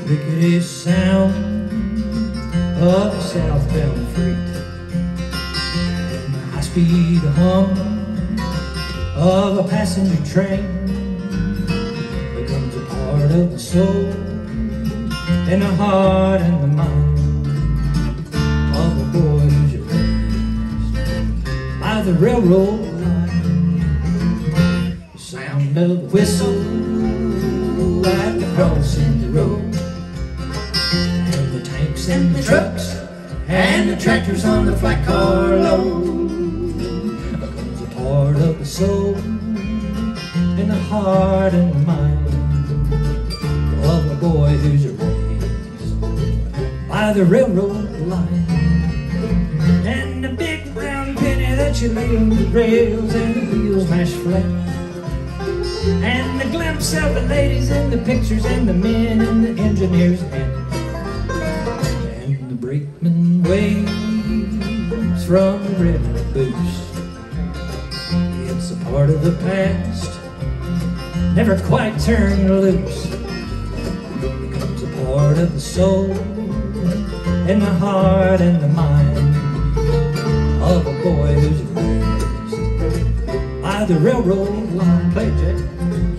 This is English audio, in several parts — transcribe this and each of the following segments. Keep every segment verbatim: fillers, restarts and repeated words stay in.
rickety sound of a southbound freight, and the high-speed hum of a passenger train becomes a part of the soul and the heart and the mind of a boy who's raised by the railroad line. The sound of the whistle at the crossing the road, and the tanks and the trucks and the tractors on the flat car load becomes a part of the soul and the heart and the mind of a boy who's raised by the railroad line. And the big brown penny that you lay on the rails and the wheels mash flat, and the glimpse of the ladies in the pictures and the men in the engineers' hat, and the brakeman waves from the red boots. It's a part of the past, never quite turned loose. It becomes a part of the soul and the heart and the mind of a boy who's raised by the railroad line. Play it, Jay.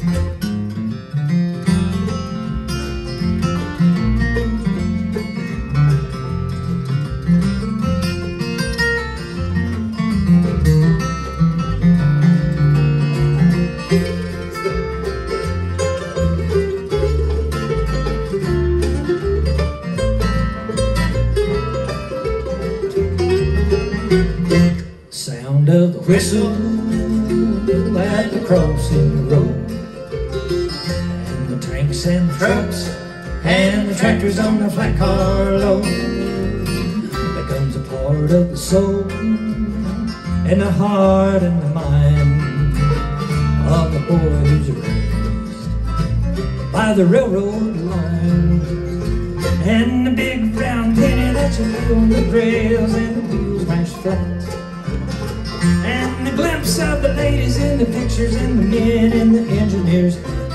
Sound of the whistle at the crossing the road, and the tanks and the trucks and the tractors on the flat car load becomes a part of the soul and the heart and the mind of the boy who's raised by the railroad line. And the big brown penny that you lay on the rails and the wheels mash flat, and the glimpse of the ladies in the pictures and the men in the engineers,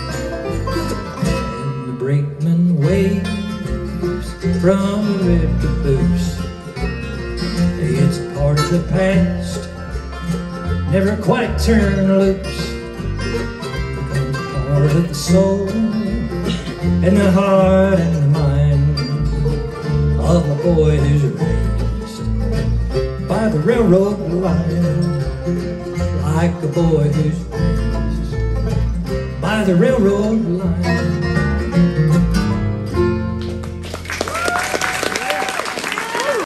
and the brakeman waves from the red caboose. It's a part of the past, never quite turned loose. Becomes a part of the soul and the heart and the mind of a boy who's raised by the railroad line. Like a boy who's raised by the railroad line.